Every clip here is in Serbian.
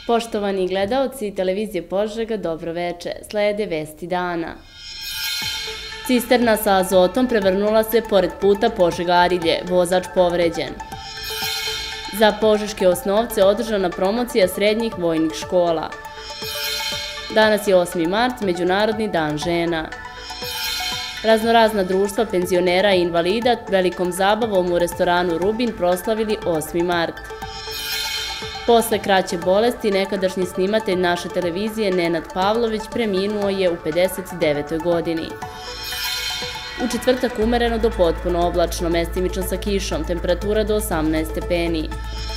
Poštovani gledaoci televizije Požega, dobro veče. Slede vesti dana. Cisterna sa azotom prevrnula se pored puta Požega-Arilje, vozač povređen. Za požeške osnovce održana promocija srednjih vojnih škola. Danas je 8. mart, Međunarodni dan žena. Raznorazna društva penzionera i invalida velikom zabavom u restoranu Rubin proslavili 8. mart. Posle kraće bolesti, nekadašnji snimatelj naše televizije Nenad Pavlović preminuo je u 59. godini. U četvrtak umereno do potpuno oblačno, mestimično sa kišom, temperatura do 18 stepeni.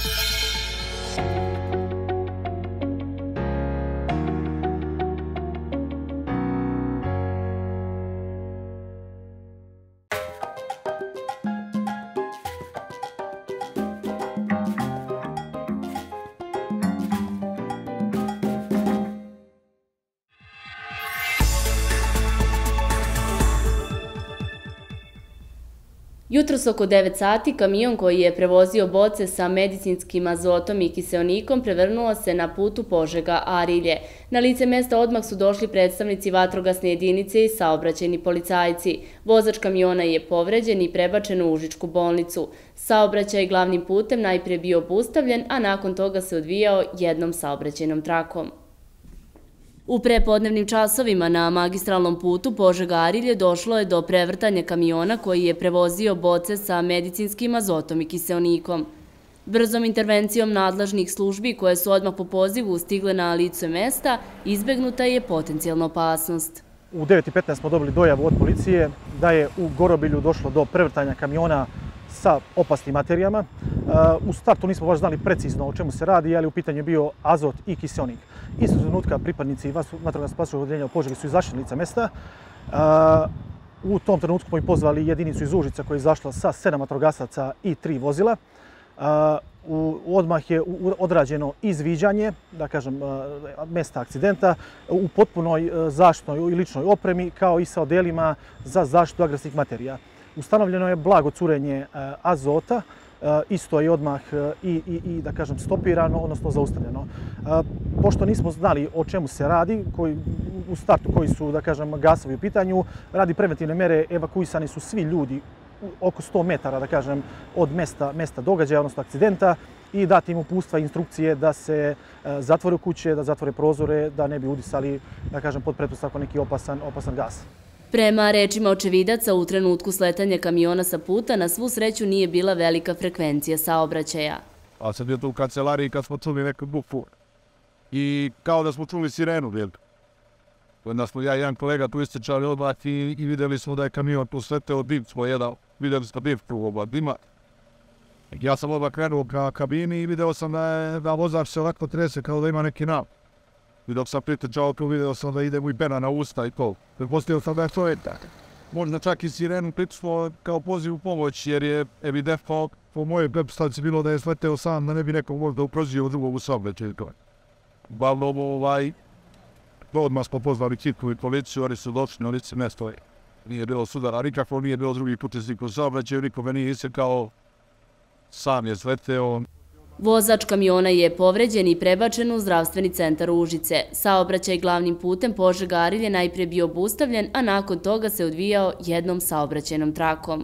Jutros oko 9 sati kamion koji je prevozio boce sa medicinskim azotom i kiseonikom prevrnuo se na putu Požega-Arilje. Na lice mesta odmah su došli predstavnici vatrogasne jedinice i saobraćajni policajci. Vozač kamiona je povređen i prebačen u Užičku bolnicu. Saobraćaj glavnim putem najprije bio obustavljen, a nakon toga se odvijao jednom saobraćajnom trakom. U prepodnevnim časovima na magistralnom putu Požega-Arilje došlo je do prevrtanja kamiona koji je prevozio boce sa medicinskim azotom i kiseonikom. Brzom intervencijom nadležnih službi koje su odmah po pozivu stigle na lice mesta, izbegnuta je potencijalna opasnost. U 9:15 smo dobili dojavu od policije da je u Gorobilju došlo do prevrtanja kamiona sa opasnim materijama. U startu nismo baš znali precizno o čemu se radi, ali u pitanju je bio azot i kiseonik. Istog trenutka pripadnici vatrogasno-spasilačkog odeljenja u Požegi su izašli na lice mesta. U tom trenutku smo i pozvali jedinicu iz Užica koja je izašla sa 7 vatrogasaca i 3 vozila. Odmah je odrađeno izviđanje, da kažem, mesta akcidenta u potpunoj zaštitnoj i ličnoj opremi, kao i sa odelima za zaštitu agresivnih materija. Ustanovljeno je blago curenje azota, isto je odmah i da kažem stopirano, odnosno zaustavljeno. Pošto nismo znali o čemu se radi, u startu koji su, da kažem, gasovi u pitanju, radi preventivne mere evakuisani su svi ljudi oko 100 metara, da kažem, od mesta događaja, odnosno akcidenta, i dati im uputstva i instrukcije da se zatvore kuće, da zatvore prozore, da ne bi udisali, da kažem, pod pretpostavkom neki opasan gas. Prema rečima očevidaca, u trenutku sletanja kamiona sa puta na svu sreću nije bila velika frekvencija saobraćaja. A sad je to u kancelariji kad smo čuli neku bufu i kao da smo čuli sirenu, onda smo ja i jedan kolega tu istečali odmah i vidjeli smo da je kamion tu sleteo, dim smo jedan, vidjeli smo dim tu oba dima. Ja sam odmah krenuo ka kabini i vidio sam da vozač se ovako trese kao da ima neki nap. I dok sam pritečao tu, vidio sam da ide mu i pena na usta i to. Pretpostavio sam da je to etak. Možda čak i sirenu pritismo kao poziv u pomoć, jer je evidentno po mojoj pretpostavci bilo da je sleteo sam, da ne bi nekog možda uprozio drugog u saobraćaju. Uglavnom, odmah smo pozvali hitnu i policiju, oni su došli na lice mesta. Nije bilo sudara nikakvo, nije bilo drugih učesnika u saobraćaju, nikome nije isekao, sam je sleteo. Vozač kamiona je povređen i prebačen u zdravstveni centar Užice. Saobraćaj glavnim putem Požega-Arilje najprije bio obustavljen, a nakon toga se odvijao jednom saobraćajnom trakom.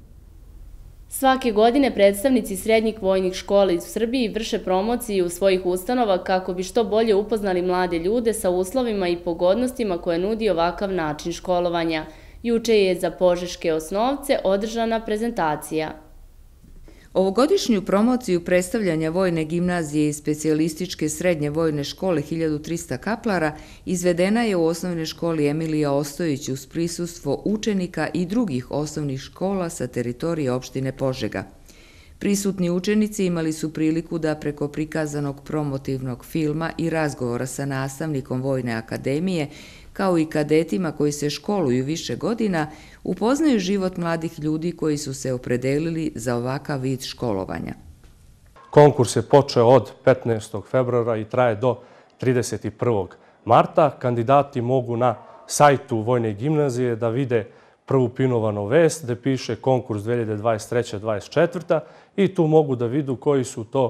Svake godine predstavnici srednjih vojnih škola iz Srbiji vrše promociju svojih ustanova kako bi što bolje upoznali mlade ljude sa uslovima i pogodnostima koje nudi ovakav način školovanja. Juče je za požeške osnovce održana prezentacija. Ovogodišnju promociju predstavljanja Vojne gimnazije i specijalističke srednje vojne škole 1300 kaplara izvedena je u osnovnoj školi Emilija Ostojić uz prisustvo učenika i drugih osnovnih škola sa teritorije opštine Požega. Prisutni učenici imali su priliku da preko prikazanog promotivnog filma i razgovora sa nastavnikom Vojne akademije, kao i kadetima koji se školuju više godina, upoznaju život mladih ljudi koji su se opredelili za ovakav vid školovanja. Konkurs je počeo od 15. februara i traje do 31. marta. Kandidati mogu na sajtu Vojne gimnazije da vide prvu pinovanu vest gde piše konkurs 2023-2024 i tu mogu da vidu koji su to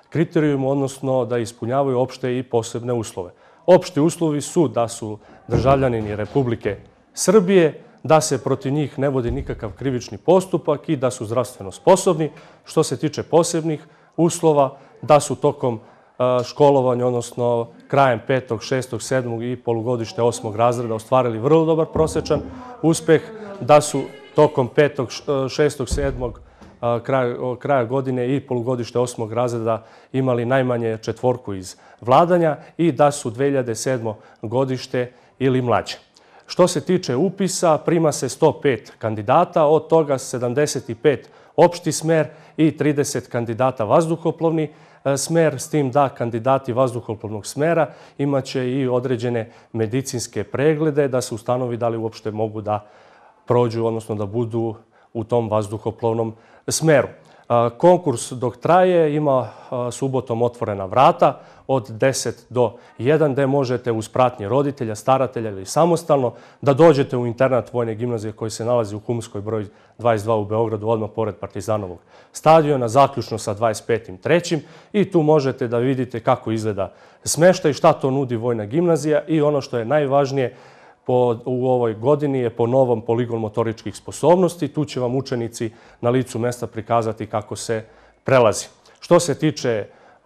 kriterijuma, odnosno da ispunjavaju opšte i posebne uslove. Opšti uslovi su da su državljanini Republike Srbije, da se protiv njih ne vodi nikakav krivični postupak i da su zdravstveno sposobni. Što se tiče posebnih uslova, da su tokom školovanja, odnosno krajem 5., 6., 7. i polugodište 8. razreda ostvarili vrlo dobar prosečan uspeh, da su tokom 5., 6., 7. kraja godine i polugodište 8. razreda imali najmanje 4 iz vladanja i da su 2007. godište ili mlađe. Što se tiče upisa, prima se 105 kandidata, od toga 75 opšti smer i 30 kandidata vazduhoplovni smer, s tim da kandidati vazduhoplovnog smera imaće i određene medicinske preglede da se ustanovi da li uopšte mogu da prođu, odnosno da budu u tom vazduhoplovnom smeru. Konkurs dok traje ima subotom otvorena vrata od 10 do 1 gde možete uz pratnje roditelja, staratelja ili samostalno da dođete u internat Vojne gimnazije koji se nalazi u Humskoj broj 22 u Beogradu, odmah pored Partizanovog stadiona, zaključno sa 25.3. I tu možete da vidite kako izgleda smeštaj, šta to nudi Vojna gimnazija i ono što je najvažnije u ovoj godini je po novom poligon motoričkih sposobnosti. Tu će vam učenici na licu mesta prikazati kako se prelazi. Što se tiče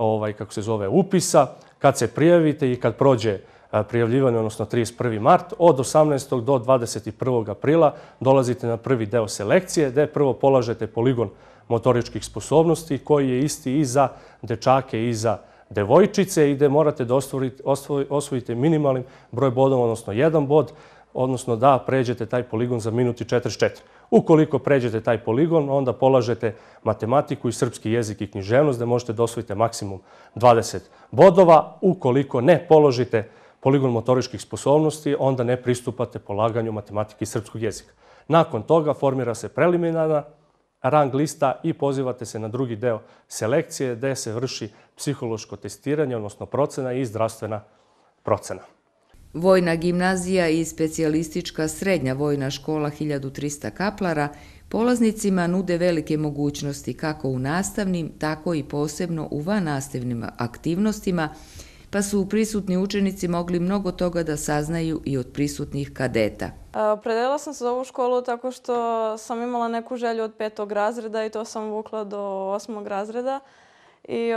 upisa, kad se prijavite i kad prođe prijavljivanje, odnosno 31. mart, od 18. do 21. aprila dolazite na prvi deo selekcije gde prvo polažete poligon motoričkih sposobnosti koji je isti i za dečake i za devojčice i gde morate da osvojite minimalni broj bodova, odnosno 1 bod, odnosno da pređete taj poligon za minut i 44. Ukoliko pređete taj poligon, onda polažete matematiku i srpski jezik i književnost, gde možete da osvojite maksimum 20 bodova. Ukoliko ne položite poligon motoričkih sposobnosti, onda ne pristupate polaganju matematike i srpskog jezika. Nakon toga formira se preliminarna rang lista i pozivate se na drugi deo selekcije gde se vrši psihološko testiranje, odnosno procena i zdravstvena procena. Vojna gimnazija i specijalistička srednja vojna škola 1300 kaplara polaznicima nude velike mogućnosti kako u nastavnim, tako i posebno u vannastavnim aktivnostima, pa su prisutni učenici mogli mnogo toga da saznaju i od prisutnih kadeta. Opredelila sam se za ovu školu tako što sam imala neku želju od 5. razreda i to sam vukla do 8. razreda. I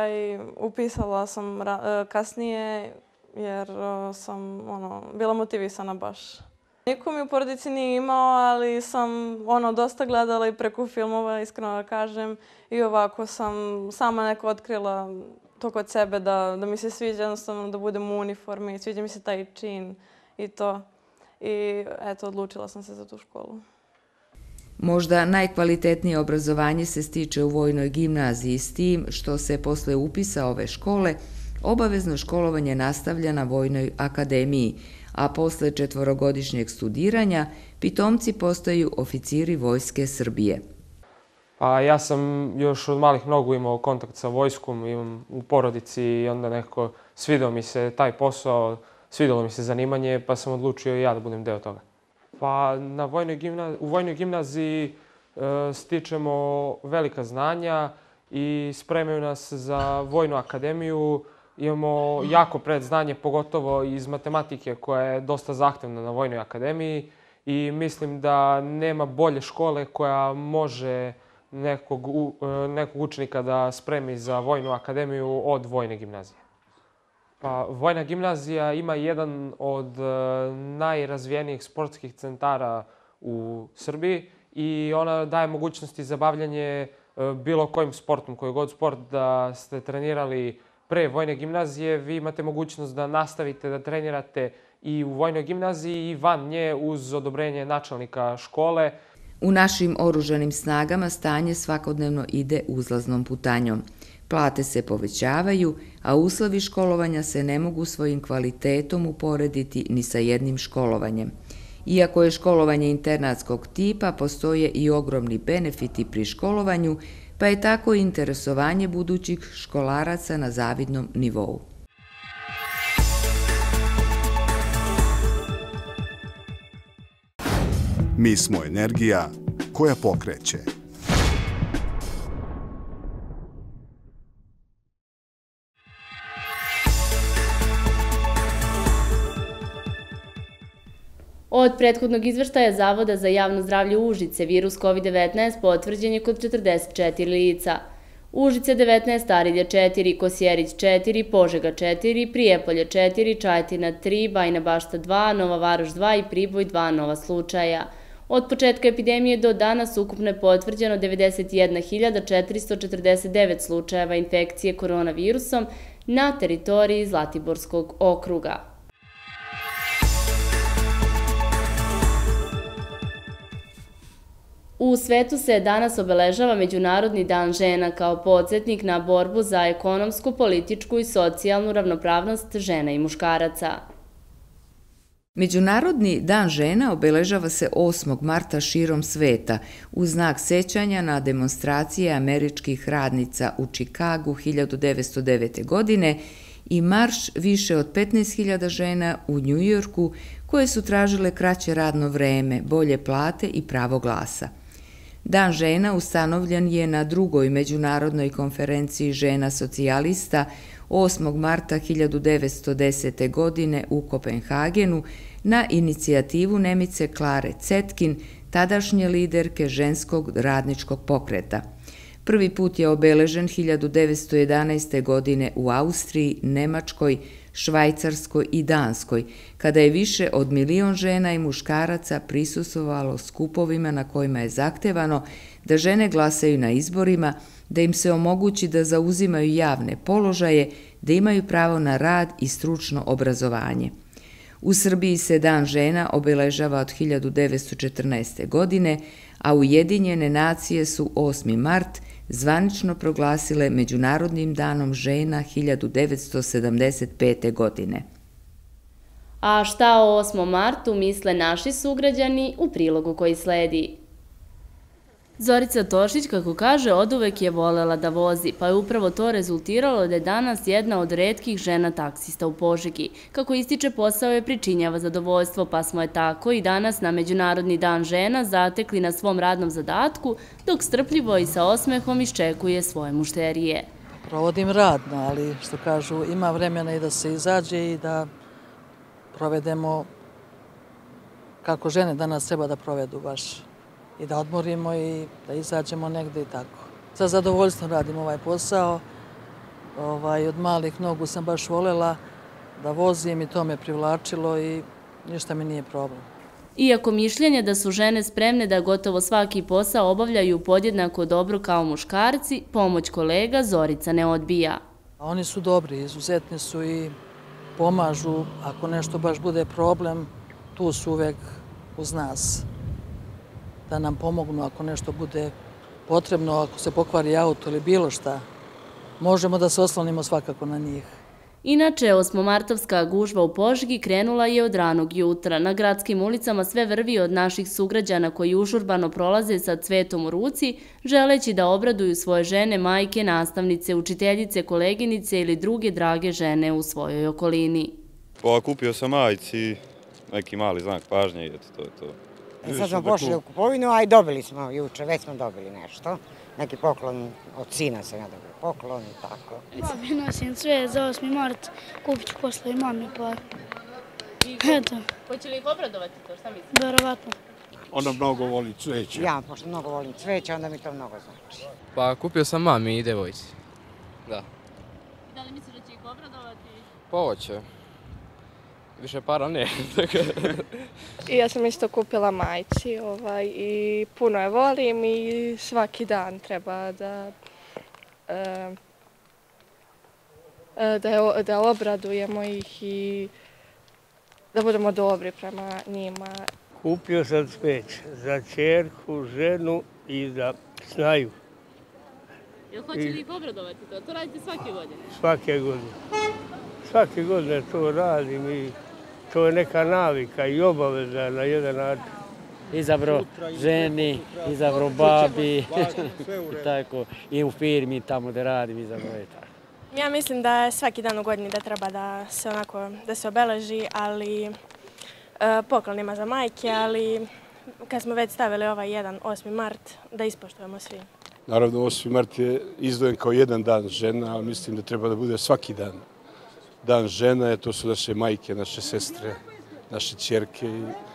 upisala sam kasnije jer sam bila motivisana baš. Niko mi u porodici nije imao, ali sam dosta gledala i preko filmova, iskreno da kažem. I ovako sam sama neko otkrila to kod sebe da mi se sviđa jednostavno da budem u uniformi, sviđa mi se taj čin i to. I eto, odlučila sam se za tu školu. Možda najkvalitetnije obrazovanje se stiče u Vojnoj gimnaziji s tim što se posle upisa ove škole obavezno školovanje nastavlja na Vojnoj akademiji, a posle 4-godišnjeg studiranja pitomci postaju oficiri Vojske Srbije. Ja sam još od malih nogu imao kontakt sa vojskom, imam u porodici i onda nekako svidao mi se taj posao, svidalo mi se zanimanje, pa sam odlučio i ja da budem deo toga. U Vojnoj gimnaziji stičemo velika znanja i spremaju nas za Vojnu akademiju. Imamo jako predznanje, pogotovo iz matematike koja je dosta zahtevna na Vojnoj akademiji i mislim da nema bolje škole koja može nekog učenika da spremi za Vojnu akademiju od Vojne gimnazije. Vojna gimnazija ima jedan od najrazvijenijih sportskih centara u Srbiji i ona daje mogućnosti za bavljanje bilo kojim sportom, koji god sport da ste trenirali pre Vojne gimnazije, vi imate mogućnost da nastavite da trenirate i u Vojnoj gimnaziji i van nje uz odobrenje načelnika škole. U našim oružanim snagama stanje svakodnevno ide uzlaznom putanjom. Plate se povećavaju, a uslovi školovanja se ne mogu svojim kvalitetom uporediti ni sa jednim školovanjem. Iako je školovanje internatskog tipa, postoje i ogromni benefiti pri školovanju, pa je tako i interesovanje budućih školaraca na zavidnom nivou. Mi smo energija koja pokreće. Od prethodnog izveštaja Zavoda za javno zdravlje Užice virus COVID-19 potvrđen je kod 44 lica. Užice 19, Arilje 4, Kosjerić 4, Požega 4, Prijepolje 4, Čajetina 3, Bajina Bašta 2, Nova Varoš 2 i Priboj 2 nova slučaja. Od početka epidemije do danas ukupno je potvrđeno 91.449 slučajeva infekcije koronavirusom na teritoriji Zlatiborskog okruga. U svetu se danas obeležava Međunarodni dan žena kao podsjetnik na borbu za ekonomsku, političku i socijalnu ravnopravnost žena i muškaraca. Međunarodni dan žena obeležava se 8. marta širom sveta u znak sećanja na demonstracije američkih radnica u Čikagu 1909. godine i marš više od 15.000 žena u Njujorku koje su tražile kraće radno vreme, bolje plate i pravo glasa. Dan žena ustanovljen je na drugoj međunarodnoj konferenciji žena socijalista 8. marta 1910. godine u Kopenhagenu na inicijativu Nemice Klare Cetkin, tadašnje liderke ženskog radničkog pokreta. Prvi put je obeležen 1911. godine u Austriji, Nemačkoj, Švajcarskoj i Danskoj, kada je više od 1 milion žena i muškaraca prisustvovalo skupovima na kojima je zahtevano da žene glasaju na izborima, da im se omogući da zauzimaju javne položaje, da imaju pravo na rad i stručno obrazovanje. U Srbiji se Dan žena obeležava od 1914. godine, a Ujedinjene nacije su 8. mart zvanično proglasile Međunarodnim danom žena 1975. godine. A šta o 8. martu misle naši sugrađani u prilogu koji sledi? Zorica Tošić, kako kaže, oduvek je volela da vozi, pa je upravo to rezultiralo da je danas jedna od retkih žena taksista u Požegi. Kako ističe, posao je pričinjava zadovoljstvo, pa smo je tako i danas na Međunarodni dan žena zatekli na svom radnom zadatku, dok strpljivo i sa osmehom iščekuje svoje mušterije. Provodim radno, ali što kažu, ima vremena i da se izađe i da provedemo kako žene danas treba da provedu baš. I da odmorimo i da izađemo negde i tako. Sa zadovoljstvom radim ovaj posao. Od malih nogu sam baš volela da vozim i to me privlačilo i ništa mi nije problem. Iako mišljenje da su žene spremne da gotovo svaki posao obavljaju podjednako dobro kao muškarci, pomoć kolega Zorica ne odbija. Oni su dobri, izuzetni su i pomažu. Ako nešto baš bude problem, tu su uvek uz nas. Da nam pomognu ako nešto bude potrebno, ako se pokvari auto ili bilo šta. Možemo da se oslonimo svakako na njih. Inače, 8-martovska gužva u Požegi krenula je od ranog jutra. Na gradskim ulicama sve vrvi od naših sugrađana koji užurbano prolaze sa cvetom u ruci, želeći da obraduju svoje žene, majke, nastavnice, učiteljice, koleginice ili druge drage žene u svojoj okolini. Kupio sam majci neki mali znak pažnje i eto, to je to. Sad smo pošli u kupovinu, a i dobili smo juče, već smo dobili nešto. Neki poklon od sina sam ja dobila poklon i tako. Babi nosim cvijet za 8. mart, kupit ću posle i mami, pa eto. Hoće li ih obradovati to, šta mislite? Verovatno. Ona mnogo voli cveće. Ja, pošto mnogo volim cveće, onda mi to mnogo znači. Pa kupio sam mami i devojci, da. Da li misliš da će ih obradovati? Pa hoće. Više para ne. I ja sam isto kupila majci i puno je volim i svaki dan treba da obradujemo ih i da budemo dobri prema njima. Kupio sam cveće za ćerku, ženu i za snaju. Jel hoće li ih obradovati to? To radite svake godine? Svake godine. Svake godine to radim i to je neka navika i obaveza na jedan način. Izabro ženi, izabro babi i tako. I u firmi tamo da radim, izabro je tako. Ja mislim da je svaki dan u godini da treba da se obeleži, ali poklonima za majke, ali kad smo već stavili ovaj jedan 8. mart, da ispoštujemo svi. Naravno, 8. mart je izdvojen kao jedan dan žena, ali mislim da treba da bude svaki dan. Dan žena, to su naše majke, naše sestre, naše ćerke i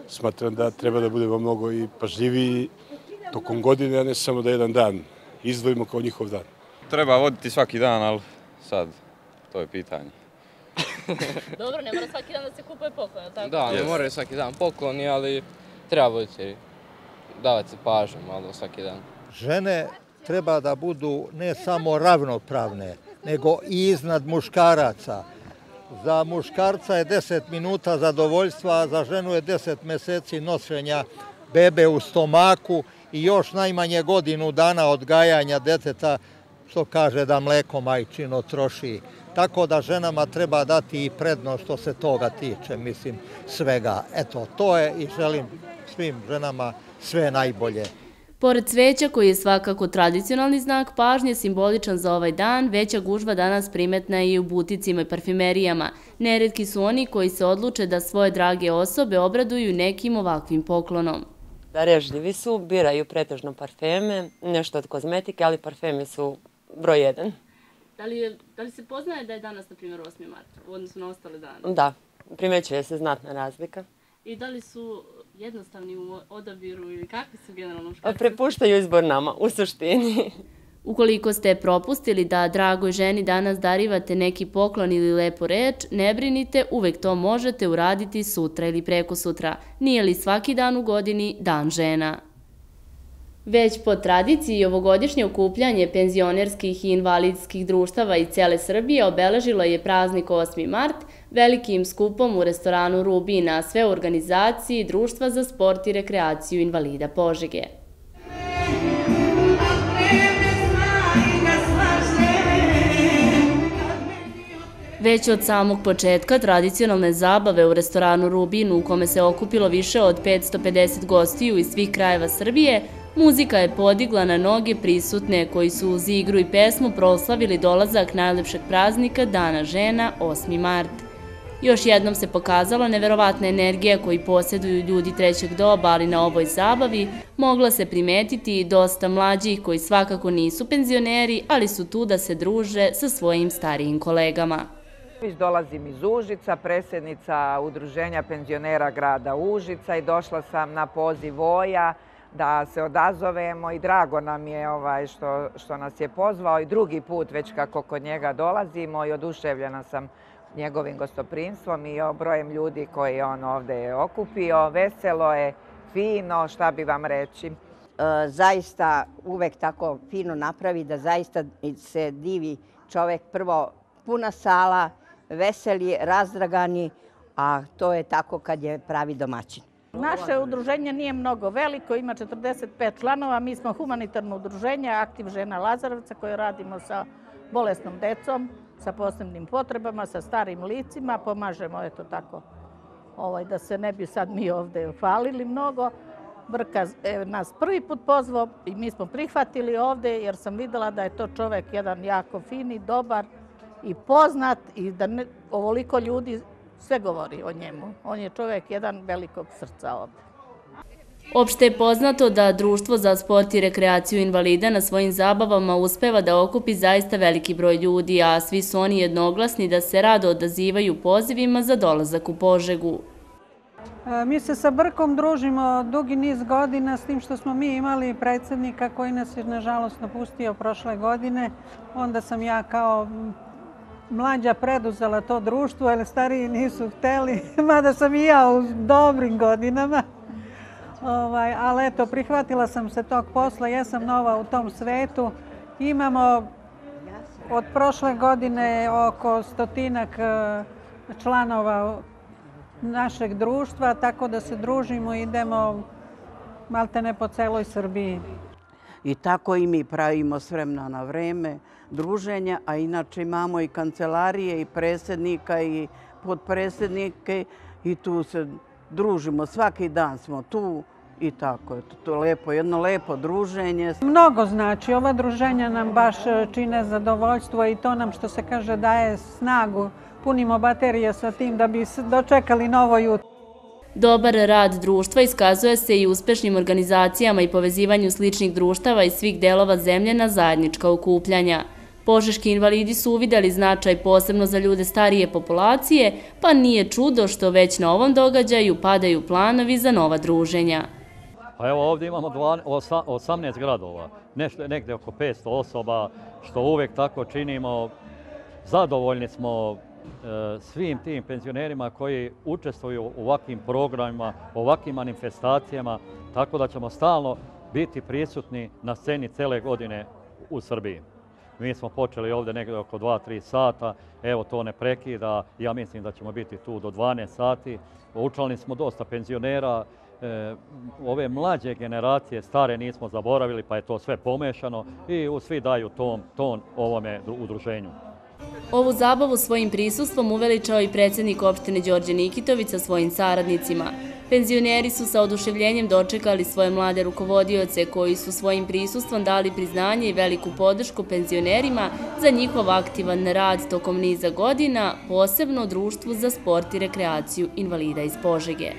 Smatram da treba da budemo mnogo i pažljiviji tokom godine, a ne samo da jedan dan izdvojimo kao njihov dan. Treba voditi svaki dan, ali sad, to je pitanje. Dobro, ne mora svaki dan da se kupuje poklon, tako? Da, ne moraju svaki dan pokloni, ali treba voditi, davati se pažnju malo svaki dan. Žene treba da budu ne samo ravnopravne, nego i iznad muškaraca. Za muškarca je 10 minuta zadovoljstva, a za ženu je 10 meseci nošenja bebe u stomaku i još najmanje godinu dana odgajanja deteta, što kaže da mleko majčino troši. Tako da ženama treba dati i prednost što se toga tiče, mislim, svega. Eto, to je i želim svim ženama sve najbolje. Pored cveća, koji je svakako tradicionalni znak pažnje, simboličan za ovaj dan, veća gužva danas primetna i u buticima i parfimerijama. Neretki su oni koji se odluče da svoje drage osobe obraduju nekim ovakvim poklonom. Darežljivi su, biraju pretežno parfeme, nešto od kozmetike, ali parfemi su broj 1. Da li se poznaje da je danas, na primjer, 8. mart u odnosu na ostale dane? Da, primećuje se znatna razlika. I da li su jednostavni u odabiru ili kakvi su generalno muškarci? Prepuštaju izbor nama, u suštini. Ukoliko ste propustili da dragoj ženi danas darivate neki poklon ili lepu reč, ne brinite, uvek to možete uraditi sutra ili prekosutra. Nije li svaki dan u godini Dan žena? Već po tradiciji ovogodišnje okupljanje penzionerskih i invalidskih društava iz cele Srbije obeležilo je praznik 8. mart velikim skupom u restoranu Rubin, a sve u organizaciji Društva za sport i rekreaciju invalida Požege. Već od samog početka tradicionalne zabave u restoranu Rubin, u kome se okupilo više od 550 gostiju iz svih krajeva Srbije, muzika je podigla na noge prisutne koji su uz igru i pesmu proslavili dolazak najlepšeg praznika Dana žena 8. mart. Još jednom se pokazala neverovatna energija koju posjeduju ljudi trećeg doba, ali na ovoj zabavi mogla se primetiti i dosta mlađih koji svakako nisu penzioneri, ali su tu da se druže sa svojim starijim kolegama. Dolazim iz Užica, predsjednica Udruženja penzionera grada Užica i došla sam na poziv Voja da se odazovemo i drago nam je što nas je pozvao i drugi put već kako kod njega dolazimo i oduševljena sam njegovim gostoprimstvom i brojem ljudi koji je on ovdje okupio. Veselo je, fino, šta bi vam reći. Zaista uvek tako fino napravi da zaista se divi čovek. Prvo puna sala, veseli, razdragani, a to je tako kad je pravi domaćin. Naše udruženje nije mnogo veliko, ima 45 članova. Mi smo humanitarno udruženje Aktiv žena Lazarevca koje radimo sa bolesnom decom, sa posebnim potrebama, sa starim licima. Pomažemo, eto tako, da se ne bi sad mi ovdje hvalili mnogo. Brka nas prvi put pozvao i mi smo prihvatili ovdje jer sam videla da je to čovek jedan jako fini, dobar i poznat i da ovoliko ljudi sve govori o njemu. On je čovjek jedan velikog srca ovdje. Opšte je poznato da Društvo za sport i rekreaciju invalida na svojim zabavama uspeva da okupi zaista veliki broj ljudi, a svi su oni jednoglasni da se rado odazivaju pozivima za dolazak u Požegu. Mi se sa Brkom družimo dugi niz godina, s tim što smo mi imali predsjednika koji nas je nažalost napustio prošle godine. Onda sam ja kao mlađa preduzela to društvo, jer stariji nisu hteli, mada sam i ja u dobrim godinama. Ali eto, prihvatila sam se tog posla, jesam nova u tom svetu. Imamo od prošle godine oko 100 članova našeg društva, tako da se družimo i idemo maltene po celoj Srbiji. I tako i mi pravimo s vremena na vreme druženja, a inače imamo i kancelarije i predsjednika i podpredsjednike i tu se družimo. Svaki dan smo tu i tako. To je lepo, jedno lepo druženje. Mnogo znači. Ova druženja nam baš čine zadovoljstvo i to nam, što se kaže, daje snagu. Punimo baterije sa tim da bi dočekali novo jutro. Dobar rad društva iskazuje se i uspešnim organizacijama i povezivanju sličnih društava iz svih delova zemlje na zajednička okupljanja. Požeški invalidi su uvidjeli značaj posebno za ljude starije populacije, pa nije čudo što već na ovom događaju padaju planovi za nova druženja. Pa evo ovdje imamo 18 gradova, negdje oko 500 osoba, što uvijek tako činimo. Zadovoljni smo svim tim penzionerima koji učestvuju u ovakvim programima, ovakvim manifestacijama, tako da ćemo stalno biti prisutni na sceni cele godine u Srbiji. Mi smo počeli ovdje negdje oko 2-3 sata, evo to ne prekida, ja mislim da ćemo biti tu do 12 sati. Učlanili smo dosta penzionera, ove mlađe generacije, stare nismo zaboravili, pa je to sve pomešano i svi daju ton ovome udruženju. Ovu zabavu svojim prisustvom uveličao i predsjednik opštine Đorđe Nikitović sa svojim saradnicima. Penzioneri su sa oduševljenjem dočekali svoje mlade rukovodioce koji su svojim prisustvom dali priznanje i veliku podršku penzionerima za njihov aktivan rad tokom niza godina, posebno Društvu za sport i rekreaciju invalida iz Požege.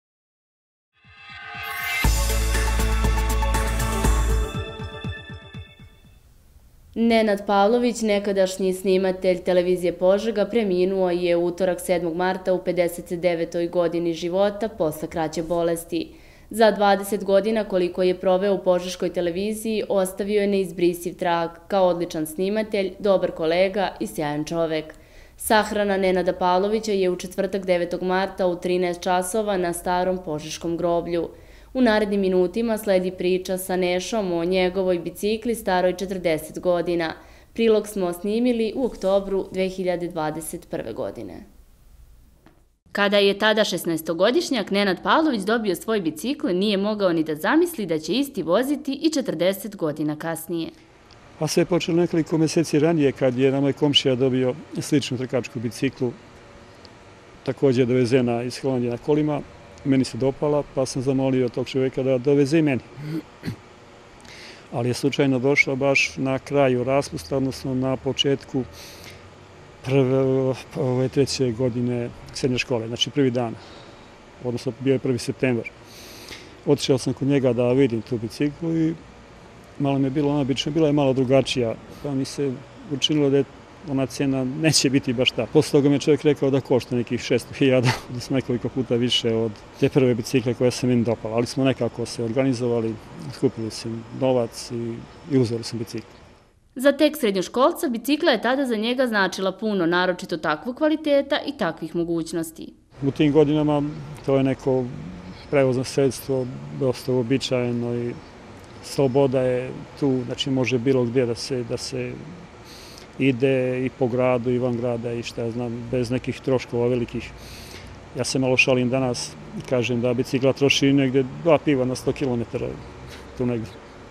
Nenad Pavlović, nekadašnji snimatelj televizije Požega, preminuo je u utorak 7. marta u 59. godini života posle kraće bolesti. Za 20 godina koliko je proveo u Požeškoj televiziji ostavio je neizbrisiv trag kao odličan snimatelj, dobar kolega i sjajan čovek. Sahrana Nenada Pavlovića je u četvrtak 9. marta u 13 časova na starom Požeškom groblju. U narednim minutima sledi priča sa Nešom o njegovoj bicikli staroj 40 godina. Prilog smo snimili u oktobru 2021. godine. Kada je tada 16-godišnjak Nenad Pavlović dobio svoj bicikl, nije mogao ni da zamisli da će isti voziti i 40 godina kasnije. A sve je počelo nekoliko meseci ranije kad je na moj komšija dobio sličnu trkačku biciklu, također dovezena iz Holandije na kolima. Meni se dopala, pa sam zamolio tog čovjeka da doveze i meni. Ali je slučajno došla baš na kraju raspusta, odnosno na početku treće godine srednje škole, znači prvi dan, odnosno bio je 1. septembar. Otišao sam kod njega da vidim tu biciklu i malo mi je bilo obično, bila je malo drugačija, pa mi se učinilo da je ona cena neće biti baš ta. Posle toga mi je čovjek rekao da košta nekih 600.000, da su nekoliko puta više od te prve bicikle koje sam im dopala. Ali smo nekako se organizovali, skupili sam novac i uzeli sam biciklu. Za tek srednjoškolca bicikla je tada za njega značila puno, naročito takvog kvaliteta i takvih mogućnosti. U tim godinama to je neko prevozno sredstvo, dosta uobičajeno i sloboda je tu, znači može bilo gdje da se ide i po gradu i van grada i šta ja znam, bez nekih troškova velikih. Ja se malo šalim danas i kažem da bicikla troši negdje 2 piva na 100 km, tu negdje.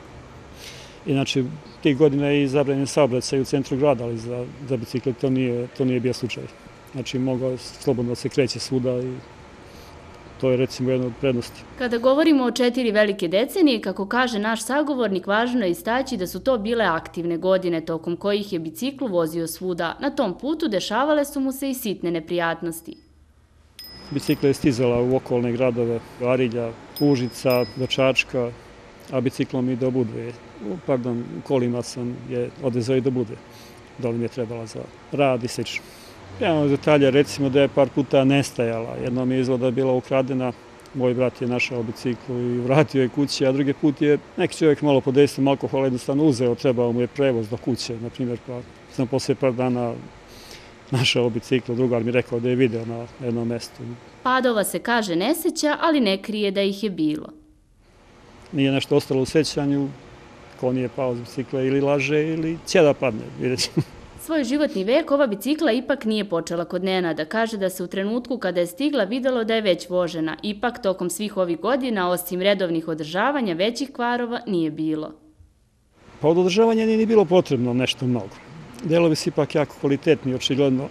Inače, tih godina je i zabranjen saobraćaj u centru grada, ali za bicikle to nije bio slučaj. Znači, mogao slobodno se kreće svuda i to je recimo jedna od prednosti. Kada govorimo o 4 velike decenije, kako kaže naš sagovornik, važno je istaći da su to bile aktivne godine tokom kojih je biciklu vozio svuda. Na tom putu dešavale su mu se i sitne neprijatnosti. Bicikla je stizala u okolne gradove, Arilja, Užica, do Čačka, a biciklom i do Budve. Pardon, kolima sam je odvezao i do Budve. Dole mi je trebala za rad i sl. Jedan od detalja, recimo da je par puta nestajala. Jednom je izgleda bila ukradena, moj brat je našao biciklu i vratio je kući, a drugi put je neki čovjek malo pod dejstvom alkohola jednostavno uzeo, trebao mu je prevoz do kuće, na primjer, pa sam poslije par dana našao biciklu, drugar mi rekao da je video na jednom mjestu. Padova se kaže ne seća, ali ne krije da ih je bilo. Nije nešto ostalo u sećanju, ko nije pao z bicikla ili laže ili će da padne, vidjet ćemo. Svoj životni vek ova bicikla ipak nije počela kod Nenada. Kaže da se u trenutku kada je stigla videlo da je već vožena. Ipak tokom svih ovih godina, osim redovnih održavanja, većih kvarova nije bilo. Pa od održavanja nije ni bilo potrebno nešto mnogo. Delovi su ipak jako kvalitetni, očigledno.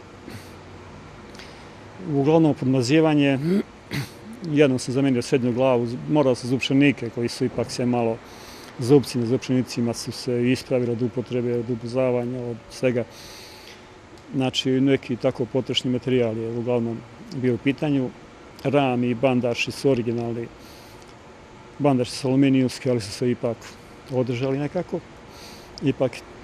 Uglavnom podmazivanje, jednom sam zamenio srednju glavu, morao sam zupčanike koji su ipak se malo zupci na zupčanicima su se ispravili od upotrebe, od ubrzavanja, od svega. Znači, neki tako potrošni materijal je uglavnom bio u pitanju. Ram i bandaši su originalni. Bandaši su aluminijumski, ali su se ipak održali nekako. Ipak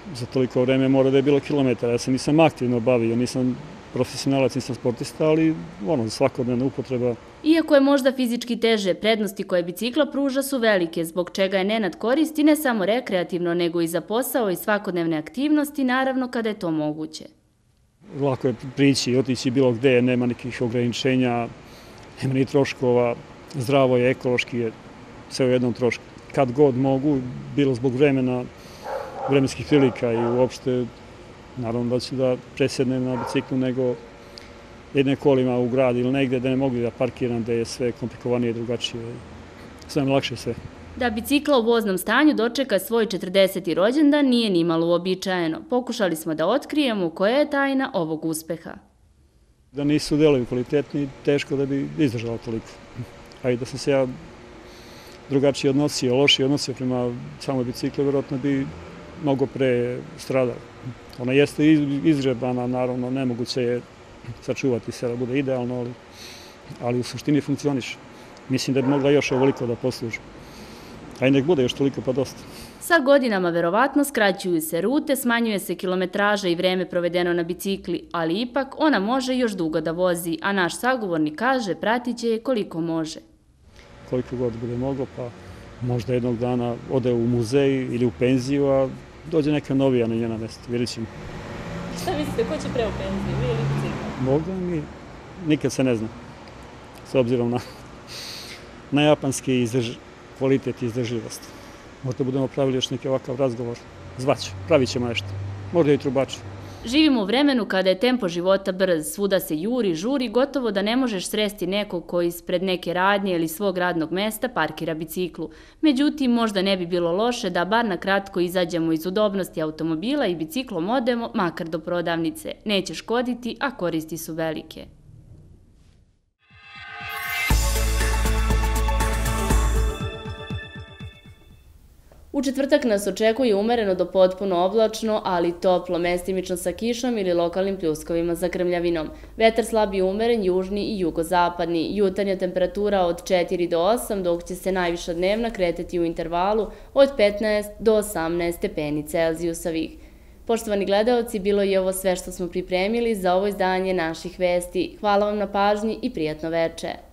za toliko vreme mora da je bilo kilometara. Ja se nisam aktivno bavio, nisam profesionalac, nisam sportista, ali svakodnevna upotreba. Iako je možda fizički teže, prednosti koje bicikla pruža su velike, zbog čega je Nenad koristi ne samo rekreativno, nego i za posao i svakodnevne aktivnosti, naravno kada je to moguće. Lako je prići i otići bilo gde, nema nekih ograničenja, nema ni troškova, zdravo je, ekološki je, sve u jednom trošku. Kad god mogu, bilo zbog vremena, vremenskih prilika i uopšte, naravno da ću da presjednem na biciklu nego jedne kolima u grad ili negde da ne mogu da parkiram, da je sve komplikovanije i drugačije. Sve mi lakše sve. Da bicikla u voznom stanju dočeka svoj 40. rođendan nije ni malo uobičajeno. Pokušali smo da otkrijemo koja je tajna ovog uspeha. Da nisu delovi kvalitetni, teško da bi izdržala toliko. A i da sam se ja drugačije odnosio, lošije odnosio prema samoj bicikli, vjerojatno bi mnogo pre stradao. Ona jeste izžrebana, naravno, nemoguće je sačuvati se da bude idealno, ali u suštini funkcioniše. Mislim da bi mogla još ovoliko da posluži. A i nek bude još toliko pa dosta. Sa godinama verovatno skraćuju se rute, smanjuje se kilometraža i vreme provedeno na bicikli, ali ipak ona može još dugo da vozi, a naš sagovornik kaže pratit će je koliko može. Koliko god bude moglo, pa možda jednog dana ode u muzej ili u penziju, a dođe neka novija na njena mesta, vidjet ćemo. Šta mislite, ko će pre u penziju, vi ili bicikla? Možda mi, nikad se ne zna, s obzirom na japanski kvalitet i izdržljivost. Možda budemo pravili još neki ovakav razgovor. Zvaću, pravit ćemo nešto. Možda i trubaču. Živimo u vremenu kada je tempo života brz, svuda se juri, žuri, gotovo da ne možeš sresti nekog koji ispred neke radnje ili svog radnog mesta parkira biciklu. Međutim, možda ne bi bilo loše da bar na kratko izađemo iz udobnosti automobila i biciklom odemo, makar do prodavnice. Neće škoditi, a koristi su velike. U četvrtak nas očekuje umereno do potpuno oblačno, ali toplo, mestimično sa kišom ili lokalnim pljuskovima za grmljavinom. Vetar slab i umeren, južni i jugozapadni. Jutarnja temperatura od 4 do 8, dok će se najviša dnevna kretati u intervalu od 15 do 18 stepeni Celzijusovih. Poštovani gledaoci, bilo je ovo sve što smo pripremili za ovo izdanje naših vesti. Hvala vam na pažnji i prijatno veče.